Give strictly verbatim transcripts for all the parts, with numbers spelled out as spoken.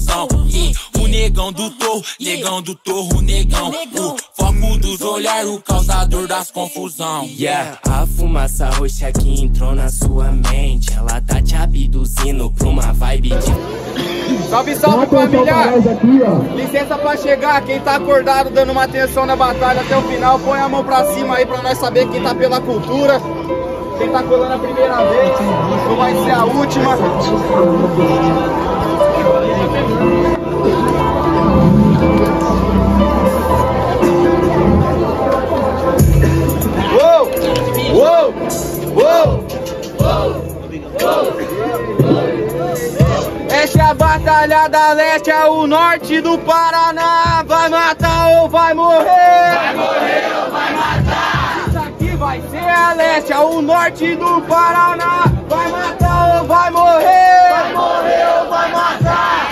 confusão. E o negão do torro, negão do torro, negão. O foco dos olhares, o causador das confusão. Yeah, a fumaça roxa que entrou na sua mente, ela tá te abduzindo pra uma vibe de... Salve, salve, família! Licença pra chegar, quem tá acordado dando uma atenção na batalha até o final, põe a mão pra cima aí pra nós saber quem tá pela cultura. Quem tá colando a primeira vez, não vai ser a última. Uou! Uou! Uou! Essa é a Batalha da Leste, é o norte do Paraná. Vai matar ou vai morrer? Vai morrer ou vai matar? Isso aqui vai ser a Leste, é o norte do Paraná. Vai matar ou vai morrer? Vai morrer ou vai matar?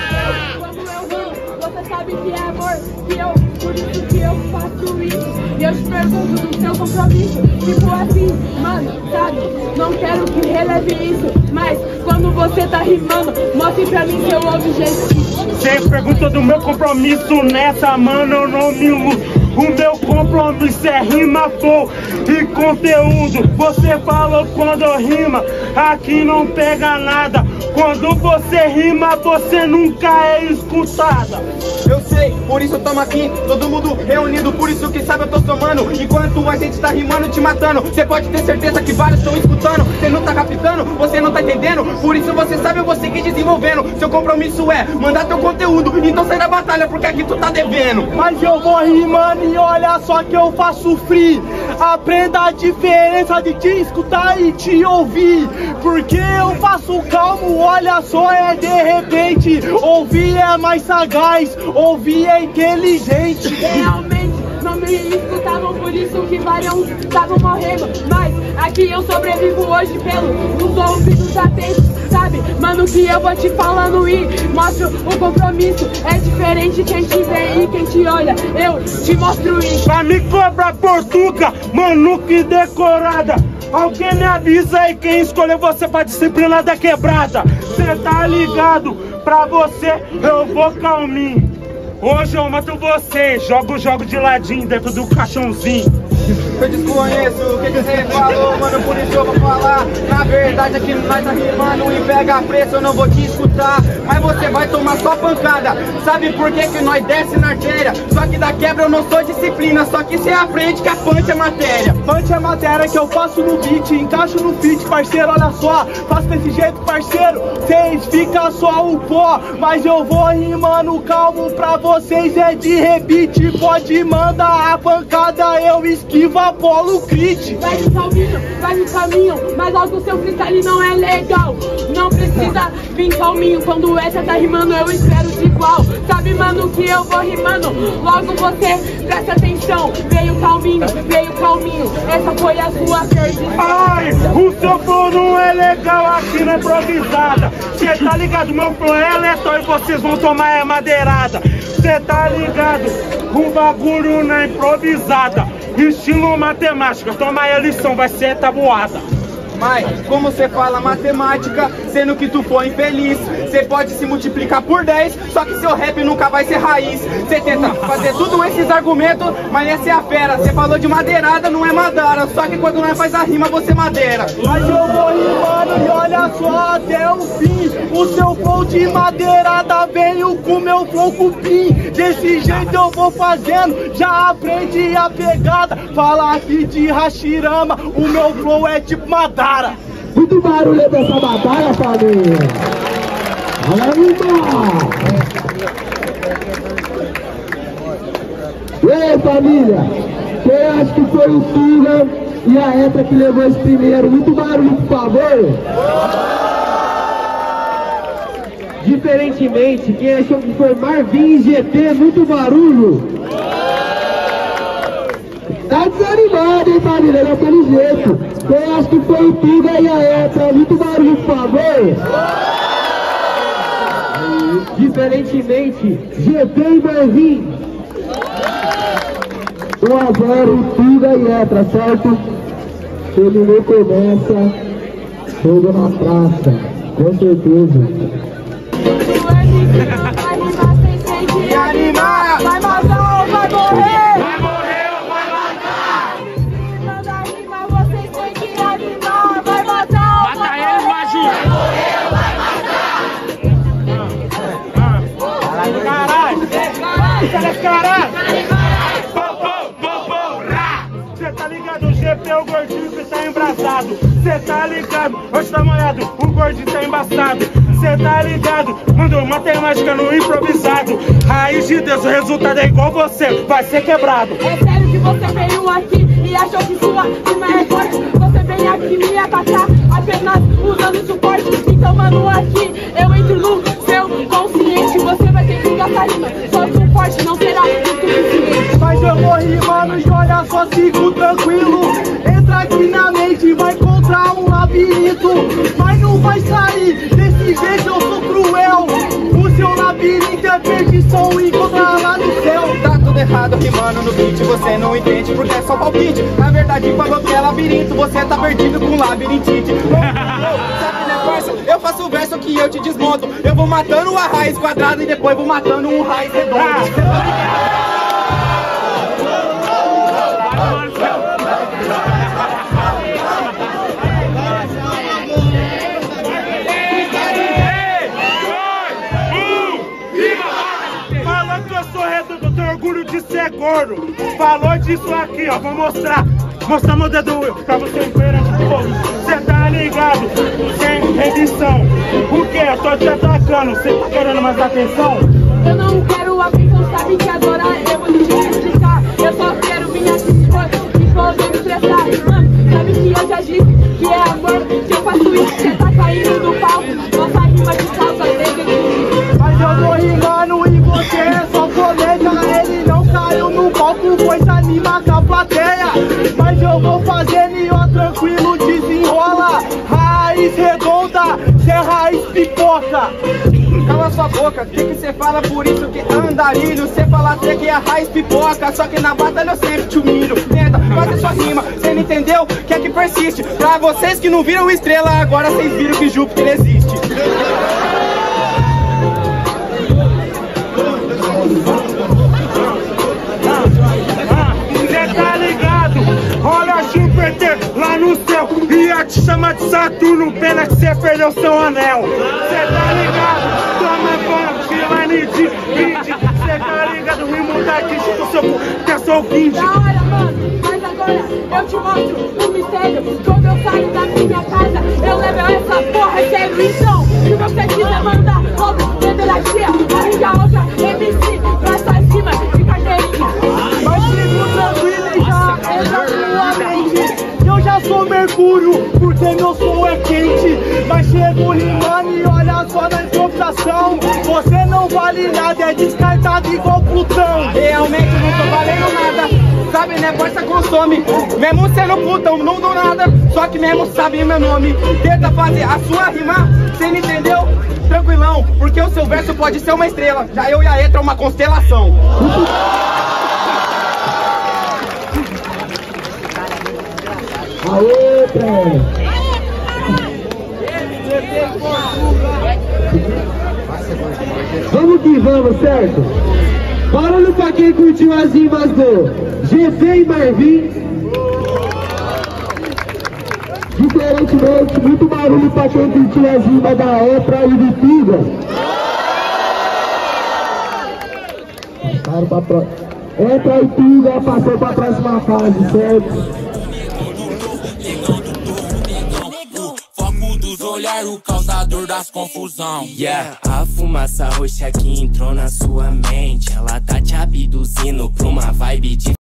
Quando eu rio, você sabe que é amor, que eu, por isso que eu faço isso. E eu te pergunto do seu compromisso, tipo assim, mano, sabe, não quero que releve isso, mas quando você tá rimando, mostre pra mim seu objetivo. Você pergunta do meu compromisso nessa, mano, eu não me iludo. O meu compromisso é rima, flow e conteúdo. Você falou quando eu rima, aqui não pega nada. Quando você rima, você nunca é escutada. Eu sei, por isso tamo aqui, todo mundo reunido, por isso que sabe eu tô somando. Enquanto a gente tá rimando te matando, você pode ter certeza que vários estão escutando. Você não tá captando, você não tá entendendo, por isso você sabe eu vou seguir desenvolvendo. Seu compromisso é mandar teu conteúdo, então sai da batalha porque aqui tu tá devendo. Mas eu vou rimando e olha só que eu faço free. Aprenda a diferença de te escutar e te ouvir, porque eu faço calmo, olha só, é de repente. Ouvir é mais sagaz, ouvir é inteligente. Realmente não me escutavam, por isso que vários estavam morrendo. Mas aqui eu sobrevivo hoje pelos ouvidos atentos, sabe? Mano, que eu vou te falando e mostro o compromisso. É diferente quem te vê e quem te olha, eu te mostro isso. Pra me cobrar portuga, mano, que decorada. Alguém me avisa aí quem escolheu você pra disciplina da quebrada. Cê tá ligado? Pra você eu vou calminho. Hoje eu mato você, jogo o jogo de ladinho dentro do caixãozinho. Eu desconheço o que você falou, mano, por isso eu vou falar. Na verdade aqui nós tá rimando e pega preço, eu não vou te escutar. Mas você vai tomar só pancada. Sabe por que que nós desce na artéria? Só que da quebra eu não sou disciplina, só que cê aprende que a punch é matéria. Punch é matéria que eu faço no beat, encaixo no feat, parceiro, olha só. Faço desse jeito, parceiro, cês fica só o pó. Mas eu vou rimando calmo pra vocês, é de rebite. Pode mandar a pancada, eu esquivo a Apolo Crit. Vai de calminho, vai de caminho, mas logo o seu freestyle não é legal. Não precisa vir calminho, quando essa tá rimando eu espero de igual. Sabe, mano, que eu vou rimando, logo você presta atenção. Veio calminho, veio calminho, essa foi a sua perdição. Ai, o seu flow não é legal aqui na improvisada. Cê tá ligado, meu flow é aleatório e vocês vão tomar é madeirada. Cê tá ligado, o bagulho na improvisada. Estilo matemática, toma aí a lição, vai ser tabuada. Mas, como você fala matemática, sendo que tu for infeliz, você pode se multiplicar por dez, só que seu rap nunca vai ser raiz. Você tenta fazer tudo esses argumentos, mas essa é a fera. Você falou de madeirada, não é madara, só que quando nós faz a rima, você madeira. Mas eu vou rimando e olha só até o fim. O seu flow de madeirada veio com meu flow cupim. Desse jeito eu vou fazendo, já aprendi a pegada. Fala aqui de Hashirama, o meu flow é tipo Madara. Muito barulho dessa batalha, família. E aí, família? Quem acha que foi o Tuga e a Eta que levou esse primeiro? Muito barulho, por favor. Diferentemente, quem achou que foi Marvin e G T? Muito barulho. Tá desanimado, hein, família? Daquele jeito. Quem acha que foi o Tuga e a Eta? Muito barulho, por favor. Diferentemente, G T e Marvin. um a zero, Tuga e Eta, certo? Terminou, começa. Jogo na praça, com certeza. Caralho! Cê tá ligado, o G P é o gordinho que tá embrasado. Cê tá ligado, hoje tá molhado, o gordinho tá embaçado. Cê tá ligado, mandou matemática no improvisado. Raiz de Deus, o resultado é igual você, vai ser quebrado. É sério que você veio aqui e achou que sua rima é forte? Você vem aqui me atacar apenas usando suporte. Então, mano, aqui eu entro no seu consciente. Você vai ter que gastar rima, só suporte não será o suficiente. Mas eu vou rimando e olha só, sigo tranquilo. Entra aqui na mente, vai encontrar um labirinto. Mas não vai sair, desse jeito eu sou cruel. O seu labirinto é perdição, encontrar lá no céu. Tá tudo errado rimando no beat, você não entende porque é só palpite. Na verdade falou que é labirinto, você tá perdido com labirintite. Sabe, né, parça? Eu faço o verso que eu te desmonto. Eu vou matando a raiz quadrada e depois vou matando um raiz redondo. Falou que eu sou redondo, eu tenho orgulho de ser gordo. Falou disso aqui, ó, vou mostrar. Mostrar meu dedo pra você ver esse povo. Cê tá ligado, sem redição. Por que eu tô te atacando? Cê tá querendo mais atenção? Eu não quero atenção, sabe que agora eu vou te explicar. Eu só quero vir aqui se for, e poder me estressar. Mano, sabe que eu já disse que é amor, que eu faço isso, cê tá caindo do palco. Nossa rima de calça, deixa de... Mas eu tô rimando e você é só colega. Ele não caiu no palco, pois anima com a plateia. Mas eu vou fazendo e ó, tranquilo, desenrola. Raiz redonda, cê é raiz pipoca. Cala sua boca, o que que cê fala? Por isso que andarilho. Cê fala até que é raiz pipoca, só que na batalha eu sempre te humilho. Tenta fazer sua rima, cê não entendeu? Que é que persiste. Pra vocês que não viram estrela, agora vocês viram que Júpiter existe. Cê tá ligado? Olha Júpiter lá no céu. Ia te chamar de Saturno, pena que cê perdeu seu anel. Cê tá ligado? Toma banho, line de vídeo. Cê tá ligado? Rimo daqui, chuta o seu cu, que é seu guinde. Da hora, mano, mas agora eu te mostro o mistério. Quando eu saio da minha casa, eu levo essa porra, é sério. Então, se você quiser mandar logo, federacia, arranca outra M C pra sua cima de carteirinha. Mas fico tranquilo e já entra sua mente. Eu já sou Mercúrio, porque meu som é quente. Mas chego rimando e olha só na improvisação. Você não vale nada, é descartado igual Plutão. Realmente não tô valendo nada. Sabe, né, força consome. Mesmo sendo putão, não dou nada. Só que mesmo sabe meu nome. Tenta fazer a sua rima, cê não entendeu? Tranquilão, porque o seu verso pode ser uma estrela. Já eu e a Etra uma constelação. Aê, Trem! Vamos que vamos, certo? Barulho pra quem curtiu as rimas do G P e Marvin. Diferentemente, muito barulho pra quem curtiu as rimas da Etra e do Tiga. Passaram pra pro... Etra e Tiga passou pra próxima fase, certo? Olhar o causador das confusão. Yeah, a fumaça roxa que entrou na sua mente, ela tá te abduzindo pra uma vibe de